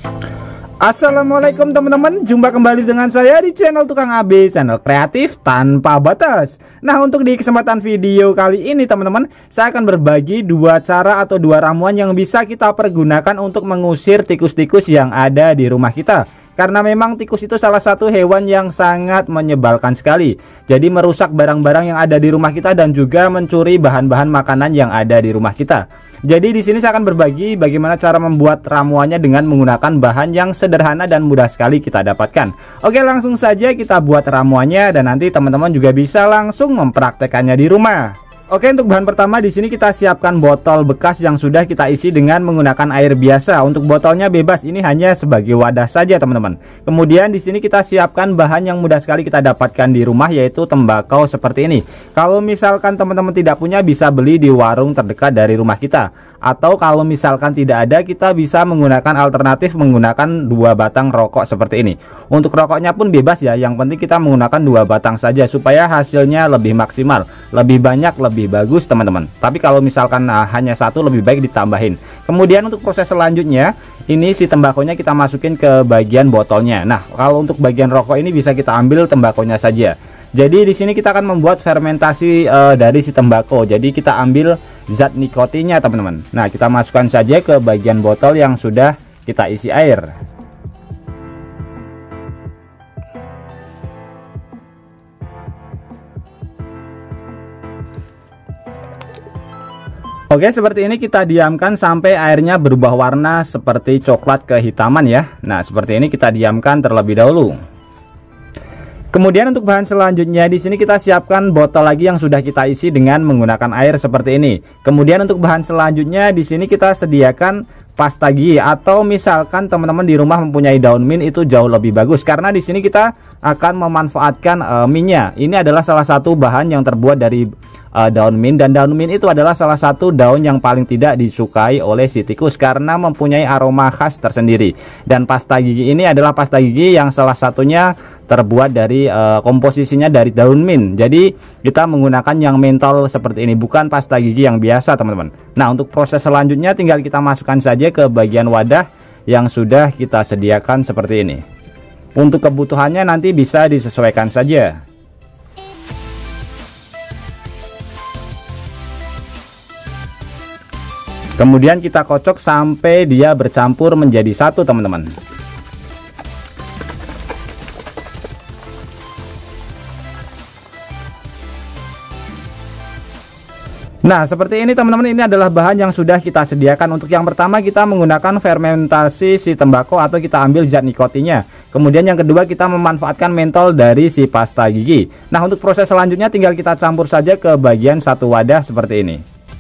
Assalamualaikum teman-teman, jumpa kembali dengan saya di channel Tukang AB, channel kreatif tanpa batas. Nah, untuk di kesempatan video kali ini teman-teman, saya akan berbagi dua cara atau dua ramuan yang bisa kita pergunakan untuk mengusir tikus-tikus yang ada di rumah kita. Karena memang tikus itu salah satu hewan yang sangat menyebalkan sekali. Jadi merusak barang-barang yang ada di rumah kita dan juga mencuri bahan-bahan makanan yang ada di rumah kita. Jadi di sini saya akan berbagi bagaimana cara membuat ramuannya dengan menggunakan bahan yang sederhana dan mudah sekali kita dapatkan. Oke, langsung saja kita buat ramuannya dan nanti teman-teman juga bisa langsung mempraktekannya di rumah. Oke, untuk bahan pertama di sini kita siapkan botol bekas yang sudah kita isi dengan menggunakan air biasa. Untuk botolnya bebas, ini hanya sebagai wadah saja teman-teman. Kemudian di sini kita siapkan bahan yang mudah sekali kita dapatkan di rumah, yaitu tembakau seperti ini. Kalau misalkan teman-teman tidak punya, bisa beli di warung terdekat dari rumah kita. Atau kalau misalkan tidak ada, kita bisa menggunakan alternatif menggunakan 2 batang rokok seperti ini. Untuk rokoknya pun bebas ya, yang penting kita menggunakan 2 batang saja supaya hasilnya lebih maksimal, lebih banyak, lebih bagus teman-teman. Tapi kalau misalkan hanya satu, lebih baik ditambahin. Kemudian untuk proses selanjutnya, ini si tembakonya kita masukin ke bagian botolnya. Nah, kalau untuk bagian rokok ini bisa kita ambil tembakonya saja. Jadi di sini kita akan membuat fermentasi dari si tembakau. Jadi kita ambil zat nikotinnya teman-teman. Nah, kita masukkan saja ke bagian botol yang sudah kita isi air. Oke, seperti ini kita diamkan sampai airnya berubah warna seperti coklat kehitaman ya. Nah, seperti ini kita diamkan terlebih dahulu. Kemudian untuk bahan selanjutnya di sini kita siapkan botol lagi yang sudah kita isi dengan menggunakan air seperti ini. Kemudian untuk bahan selanjutnya di sini kita sediakan pasta gigi, atau misalkan teman-teman di rumah mempunyai daun mint, itu jauh lebih bagus karena di sini kita akan memanfaatkan mintnya. Ini adalah salah satu bahan yang terbuat dari daun mint, dan daun mint itu adalah salah satu daun yang paling tidak disukai oleh si tikus karena mempunyai aroma khas tersendiri. Dan pasta gigi ini adalah pasta gigi yang salah satunya terbuat dari komposisinya dari daun mint. Jadi kita menggunakan yang mentol seperti ini, bukan pasta gigi yang biasa teman-teman. Nah, untuk proses selanjutnya tinggal kita masukkan saja ke bagian wadah yang sudah kita sediakan seperti ini. Untuk kebutuhannya nanti bisa disesuaikan saja. Kemudian kita kocok sampai dia bercampur menjadi satu teman-teman. Nah, seperti ini teman-teman, ini adalah bahan yang sudah kita sediakan. Untuk yang pertama kita menggunakan fermentasi si tembakau atau kita ambil zat nikotinnya. Kemudian yang kedua kita memanfaatkan mentol dari si pasta gigi. Nah, untuk proses selanjutnya tinggal kita campur saja ke bagian satu wadah seperti ini.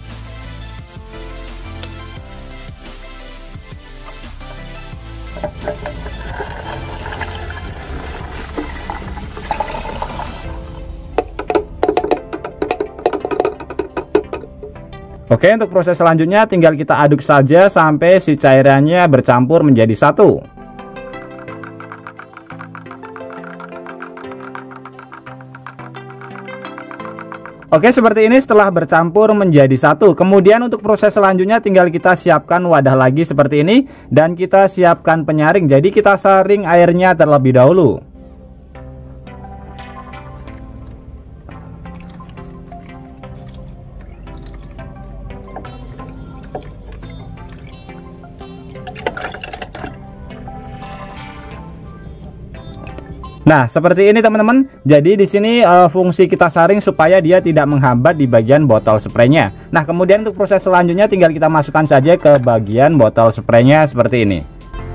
Oke, untuk proses selanjutnya tinggal kita aduk saja sampai si cairannya bercampur menjadi satu. Oke, seperti ini setelah bercampur menjadi satu. Kemudian untuk proses selanjutnya tinggal kita siapkan wadah lagi seperti ini dan kita siapkan penyaring. Jadi kita saring airnya terlebih dahulu. Nah, seperti ini teman-teman. Jadi di sini fungsi kita saring supaya dia tidak menghambat di bagian botol spraynya. Nah, kemudian untuk proses selanjutnya tinggal kita masukkan saja ke bagian botol spraynya seperti ini.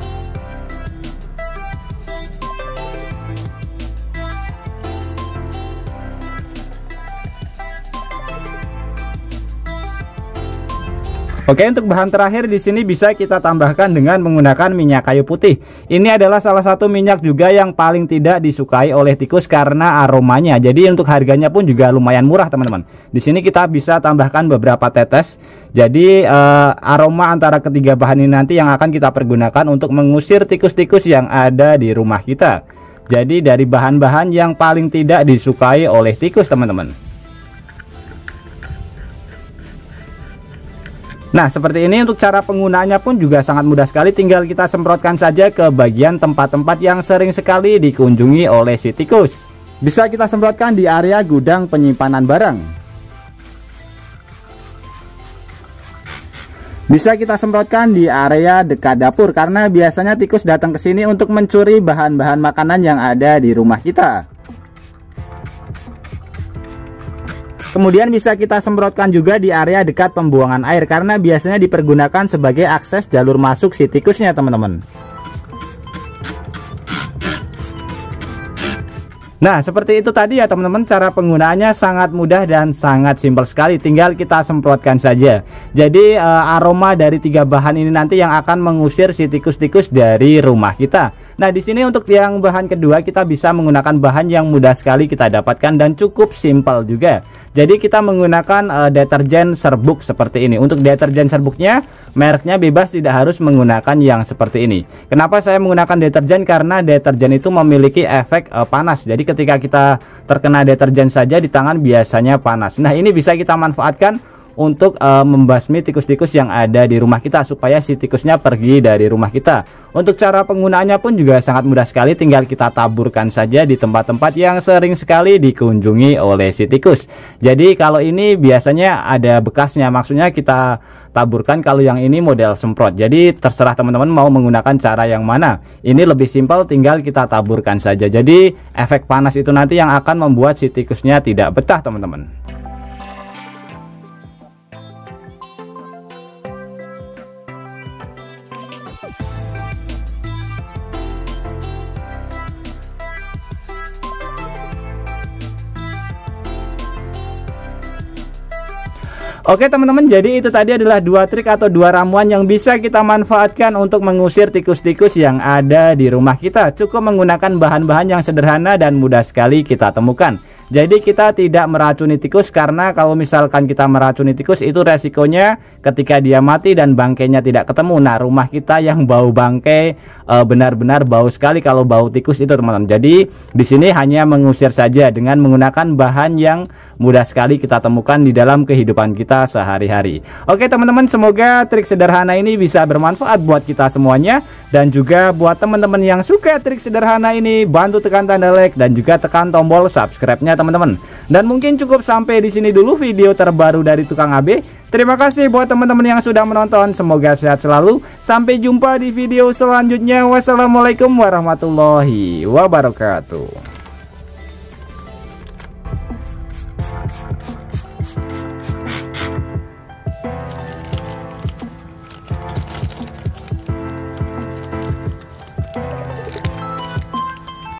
Oke, untuk bahan terakhir di sini bisa kita tambahkan dengan menggunakan minyak kayu putih. Ini adalah salah satu minyak juga yang paling tidak disukai oleh tikus karena aromanya. Jadi untuk harganya pun juga lumayan murah, teman-teman. Di sini kita bisa tambahkan beberapa tetes. Jadi aroma antara ketiga bahan ini nanti yang akan kita pergunakan untuk mengusir tikus-tikus yang ada di rumah kita. Jadi dari bahan-bahan yang paling tidak disukai oleh tikus, teman-teman. Nah, seperti ini untuk cara penggunaannya pun juga sangat mudah sekali, tinggal kita semprotkan saja ke bagian tempat-tempat yang sering sekali dikunjungi oleh si tikus. Bisa kita semprotkan di area gudang penyimpanan barang. Bisa kita semprotkan di area dekat dapur karena biasanya tikus datang ke sini untuk mencuri bahan-bahan makanan yang ada di rumah kita. Kemudian bisa kita semprotkan juga di area dekat pembuangan air karena biasanya dipergunakan sebagai akses jalur masuk si tikusnya, teman-teman. Nah, seperti itu tadi ya teman-teman, cara penggunaannya sangat mudah dan sangat simpel sekali, tinggal kita semprotkan saja. Jadi aroma dari 3 bahan ini nanti yang akan mengusir si tikus-tikus dari rumah kita. Nah, di sini untuk yang bahan kedua kita bisa menggunakan bahan yang mudah sekali kita dapatkan dan cukup simpel juga. Jadi kita menggunakan deterjen serbuk seperti ini. Untuk deterjen serbuknya mereknya bebas, tidak harus menggunakan yang seperti ini. Kenapa saya menggunakan deterjen? Karena deterjen itu memiliki efek panas. Jadi ketika kita terkena deterjen saja di tangan biasanya panas. Nah, ini bisa kita manfaatkan untuk membasmi tikus-tikus yang ada di rumah kita supaya si tikusnya pergi dari rumah kita. Untuk cara penggunaannya pun juga sangat mudah sekali, tinggal kita taburkan saja di tempat-tempat yang sering sekali dikunjungi oleh si tikus. Jadi kalau ini biasanya ada bekasnya, maksudnya kita taburkan. Kalau yang ini model semprot, jadi terserah teman-teman mau menggunakan cara yang mana. Ini lebih simpel, tinggal kita taburkan saja. Jadi efek panas itu nanti yang akan membuat si tikusnya tidak betah, teman-teman. Oke teman-teman, jadi itu tadi adalah 2 trik atau 2 ramuan yang bisa kita manfaatkan untuk mengusir tikus-tikus yang ada di rumah kita. Cukup menggunakan bahan-bahan yang sederhana dan mudah sekali kita temukan. Jadi kita tidak meracuni tikus, karena kalau misalkan kita meracuni tikus itu resikonya ketika dia mati dan bangkainya tidak ketemu. Nah, rumah kita yang bau bangkai benar-benar bau sekali kalau bau tikus itu, teman-teman. Jadi di sini hanya mengusir saja dengan menggunakan bahan yang mudah sekali kita temukan di dalam kehidupan kita sehari-hari. Oke teman-teman, semoga trik sederhana ini bisa bermanfaat buat kita semuanya. Dan juga buat teman-teman yang suka trik sederhana ini, bantu tekan tanda like dan juga tekan tombol subscribe-nya teman-teman. Dan mungkin cukup sampai di sini dulu video terbaru dari Tukang AB. Terima kasih buat teman-teman yang sudah menonton. Semoga sehat selalu. Sampai jumpa di video selanjutnya. Wassalamualaikum warahmatullahi wabarakatuh.